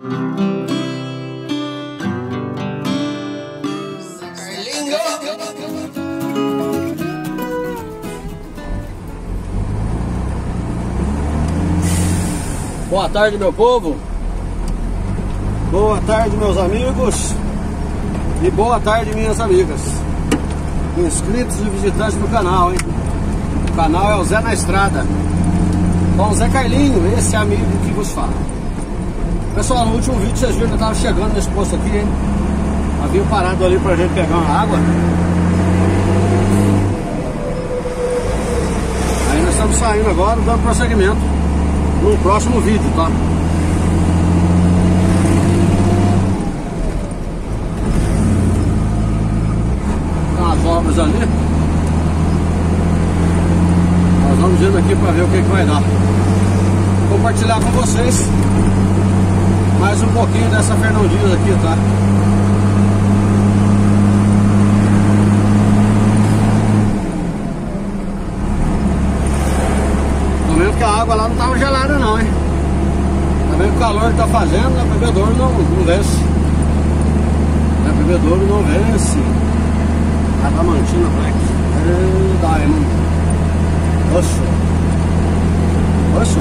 Boa tarde, meu povo. Boa tarde, meus amigos. E boa tarde, minhas amigas, inscritos e visitantes do canal, hein? O canal é o Zé na Estrada, com o Zé Carlinho, esse amigo que vos fala. Pessoal, no último vídeo vocês viram que eu estava chegando nesse posto aqui, hein? Havia parado ali pra gente pegar uma água. Aí nós estamos saindo agora, dando prosseguimento no próximo vídeo, tá? Tem umas obras ali. Nós vamos indo aqui para ver o que vai dar. Vou compartilhar com vocês mais um pouquinho dessa Fernandinhos aqui, tá? Tô vendo que a água lá não tava gelada não, hein? Tá vendo o calor que tá fazendo, né? Bebedouro não vence. Né? Bebedouro não vence. Adamantina Black. Diamond. Oxo. Oxo.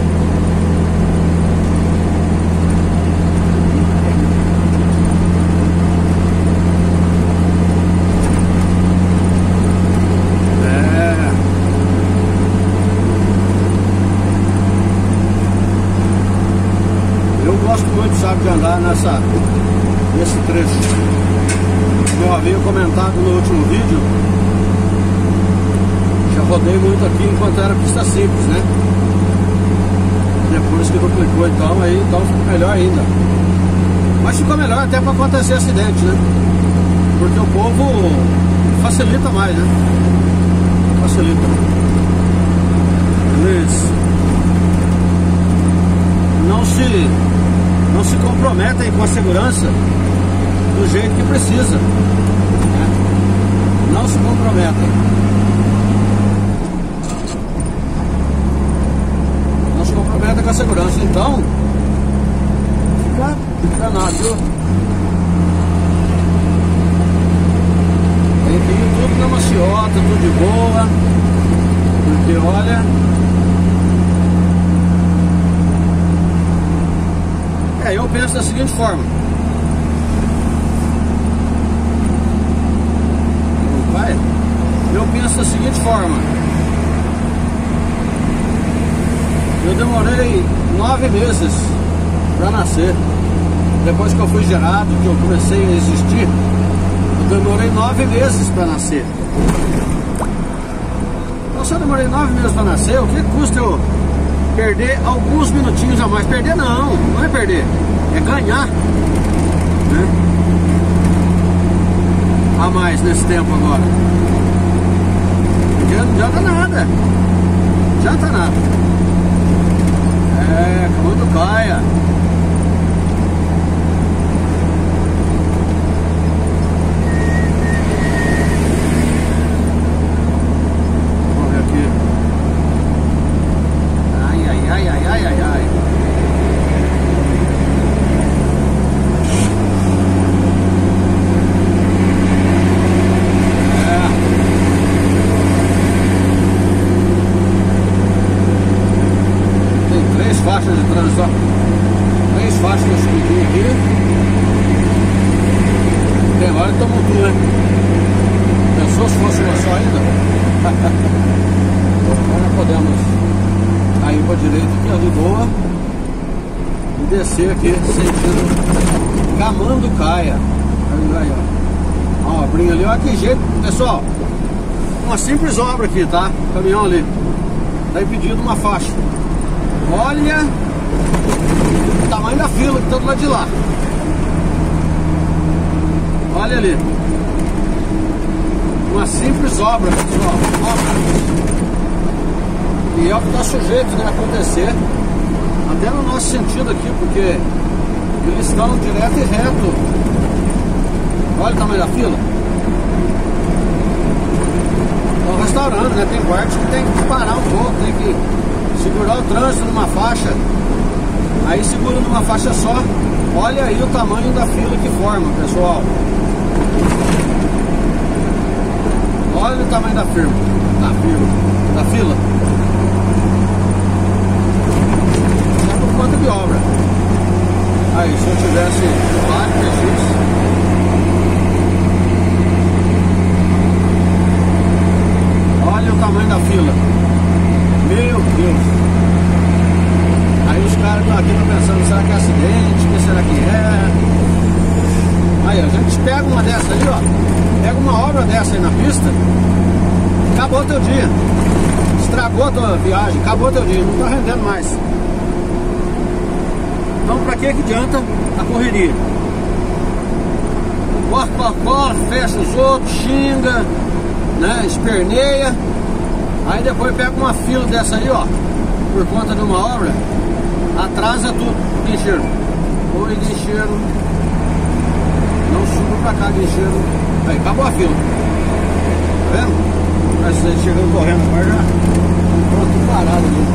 Sabe, de andar nesse trecho. Como eu havia comentado no último vídeo, já rodei muito aqui enquanto era pista simples, né? Depois que duplicou então, ficou melhor ainda. Mas ficou melhor até para acontecer acidente, né? Porque o povo facilita mais, né? Facilita. Eles não se comprometem com a segurança do jeito que precisa, né? Não se comprometem. Não se comprometem com a segurança. Então, fica danado, viu? Tem que ir tudo na maciota, tudo de boa. Porque olha... eu penso da seguinte forma. Eu penso da seguinte forma. Eu demorei 9 meses para nascer. Depois que eu fui gerado, que eu comecei a existir, eu demorei 9 meses para nascer. Então, se eu demorei 9 meses para nascer, o que custa eu perder alguns minutinhos a mais? Perder não é perder, é ganhar, né? A mais nesse tempo agora. Porque não adianta nada. Não adianta nada. Quando caia. Faixas de trânsito, ó. 3 faixas nesse vidinho aqui. Tem hora que tomou tudo, né? Pensou se fosse uma só ainda? Agora podemos cair para a direita aqui, ali boa. E descer aqui, sentido Camanducaia. Aí, ó. Ó, abrinha ali, olha que jeito, pessoal. Uma simples obra aqui, tá? Caminhão ali. Tá impedindo uma faixa. Olha o tamanho da fila que tá do lado de lá. Olha ali. Uma simples obra, pessoal. E é o que está sujeito, né, a acontecer. Até no nosso sentido aqui, porque eles estão direto e reto. Olha o tamanho da fila. Estão restaurando, né? Tem parte que tem que parar um pouco, tem que segurar o trânsito numa faixa. Aí segura numa faixa só Olha aí o tamanho da fila que forma, pessoal. Olha o tamanho da firma. Da fila. É por conta de obra. Aí, se eu tivesse vários registros. Olha o tamanho da fila. Meu Deus. Aí os caras estão aqui pensando, será que é acidente? O que será que é? Aí a gente pega uma dessa ali, ó. Pega uma obra dessa aí na pista. Acabou teu dia. Estragou a tua viagem, acabou teu dia, não tá rendendo mais. Então pra que adianta a correria? Corre, fecha os outros, xinga, né? Esperneia. Aí depois pega uma fila dessa aí, ó. Por conta de uma obra, atrasa tudo. Guincheiro. Oi, guincheiro. Não suba pra cá, guincheiro. Aí, acabou a fila. Tá vendo? Mas você chegando correndo agora já. Pronto, parado ali.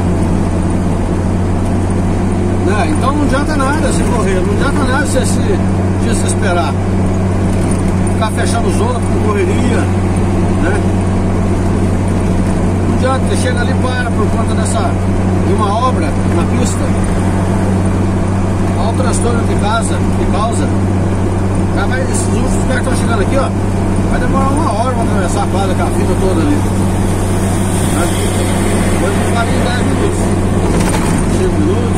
Né? Então não adianta nada se correr. Não adianta nada você se desesperar. Ficar fechando os outros com correria, né? Não adianta, você chega ali e para por conta de uma obra na pista. Olha o transtorno que causa. Esses últimos caras que estão chegando aqui, ó, vai demorar uma hora para atravessar a quadra com a fila toda ali. Depois não faria 10 minutos, 5 minutos.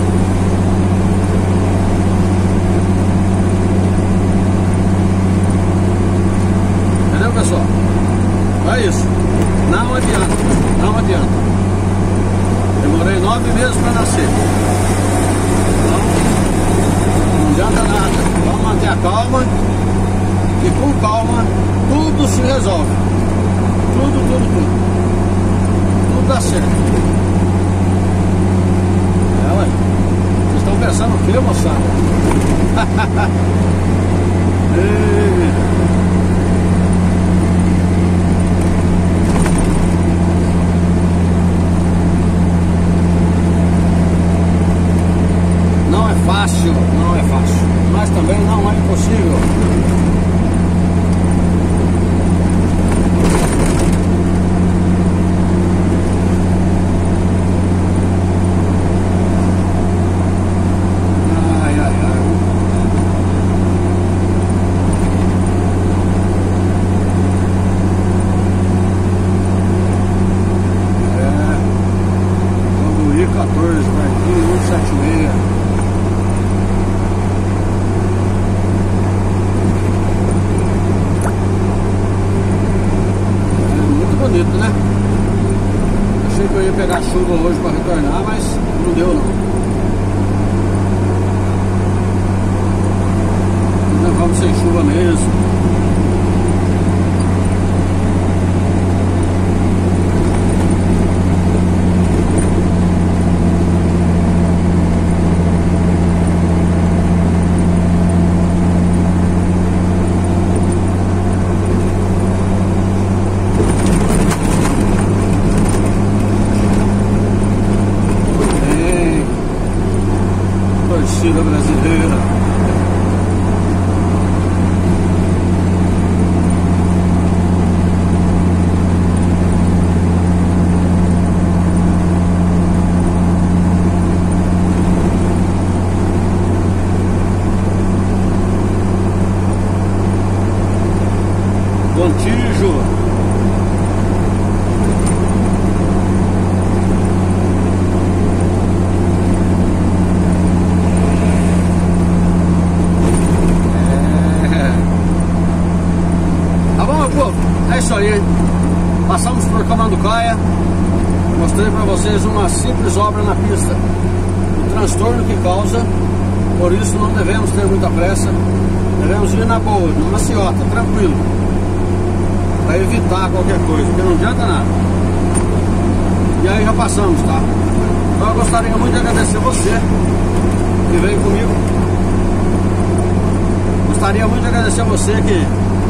Entendeu, pessoal? É isso. Não adianta. Demorei 9 meses para nascer. Não adianta nada. Vamos manter a calma. E com calma tudo se resolve. Tudo dá certo. Ué. Vocês estão pensando o que, moçada? Não é fácil, mas também não é impossível. Bonito, né? Achei que eu ia pegar chuva hoje para retornar, mas não deu não. Ainda vamos sem chuva mesmo. Torcida brasileira. Contígio. É isso aí, passamos por Camanducaia, mostrei para vocês uma simples obra na pista, o transtorno que causa, por isso não devemos ter muita pressa, devemos ir na boa, numa maciota, tranquilo, para evitar qualquer coisa, porque não adianta nada. E aí já passamos, tá? Então eu gostaria muito de agradecer você que veio comigo, gostaria muito de agradecer você que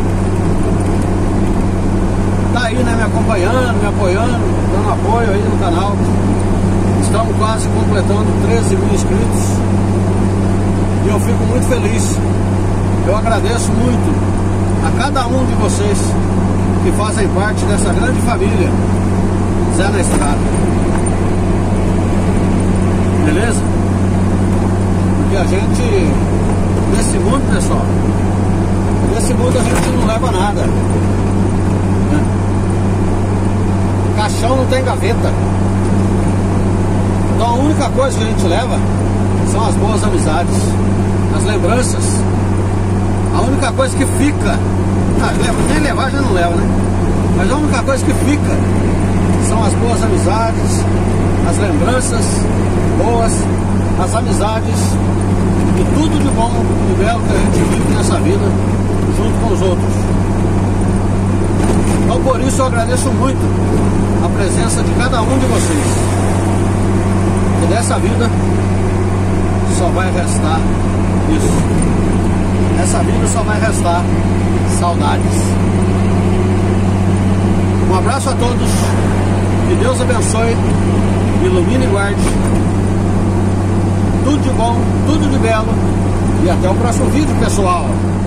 tá aí, né, me acompanhando, me apoiando, dando apoio aí no canal. Estamos quase completando 13 mil inscritos. eu fico muito feliz. Eu agradeço muito a cada um de vocês que fazem parte dessa grande família Zé na Estrada. Beleza? Porque a gente, nesse mundo, pessoal, nesse mundo a gente não leva nada, né? Caixão não tem gaveta. Então a única coisa que a gente leva são as boas amizades, as lembranças. A única coisa que fica, nem levar já não leva, né? Mas a única coisa que fica são as boas amizades, as lembranças boas, as amizades e tudo de bom e belo que a gente vive nessa vida junto com os outros. Então por isso eu agradeço muito a presença de cada um de vocês. E dessa vida só vai restar isso. Nessa vida só vai restar saudades. Um abraço a todos. Que Deus abençoe, ilumine e guarde. Tudo de bom, tudo de belo. E até o próximo vídeo, pessoal.